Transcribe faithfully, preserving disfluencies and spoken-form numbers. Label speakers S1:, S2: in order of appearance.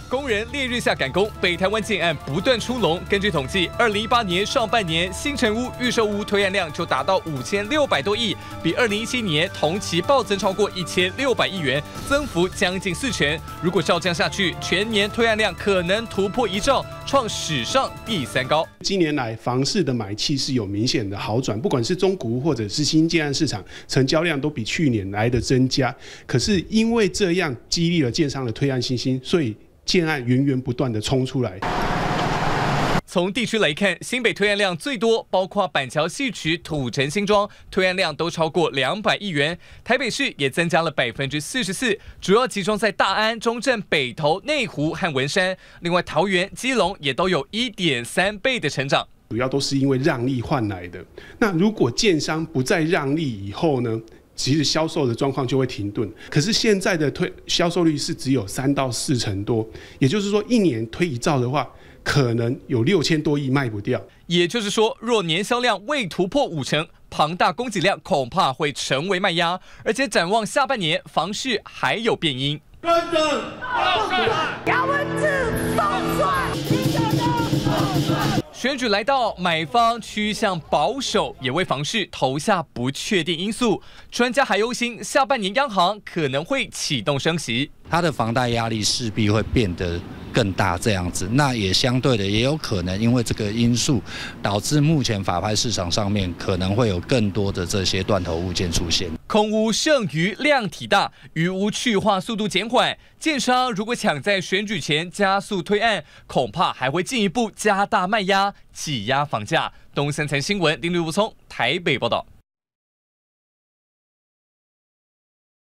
S1: 工人烈日下赶工，北台湾建案不断出笼。根据统计，二零一八年上半年新成屋、预售屋推案量就达到五千六百多亿，比二零一七年同期暴增超过一千六百亿元，增幅将近四成。如果照这样下去，全年推案量可能突破一兆，创史上第三高。
S2: 今年来房市的买气是有明显的好转，不管是中古屋或者是新建案市场，成交量都比去年来的增加。可是因为这样激励了建商的推案信心，所以建案源源不断的冲出来。
S1: 从地区来看，新北推案量最多，包括板桥、戏曲、土城、新庄，推案量都超过两百亿元。台北市也增加了百分之四十四，主要集中在大安、中正、北投、内湖和文山。另外，桃园、基隆也都有一点三倍的成长。
S2: 主要都是因为让利换来的。那如果建商不再让利以后呢？其实销售的状况就会停顿，可是现在的推销售率是只有三到四成多，也就是说一年推一兆的话，可能有六千多亿卖不掉。
S1: 也就是说，若年销量未突破五成，庞大供给量恐怕会成为卖压，而且展望下半年，房市还有变因。
S3: 跟着姚文智动算。
S1: 选举来到，买方趋向保守，也为房市投下不确定因素。专家还忧心，下半年央行可能会启动升息，
S4: 它的房贷压力势必会变得更大，这样子，那也相对的也有可能因为这个因素，导致目前法拍市场上面可能会有更多的这些断头物件出现。
S1: 空屋剩余量体大，余屋去化速度减缓，建商如果抢在选举前加速推案，恐怕还会进一步加大卖压，挤压房价。东森财新闻林立补充，台北报道。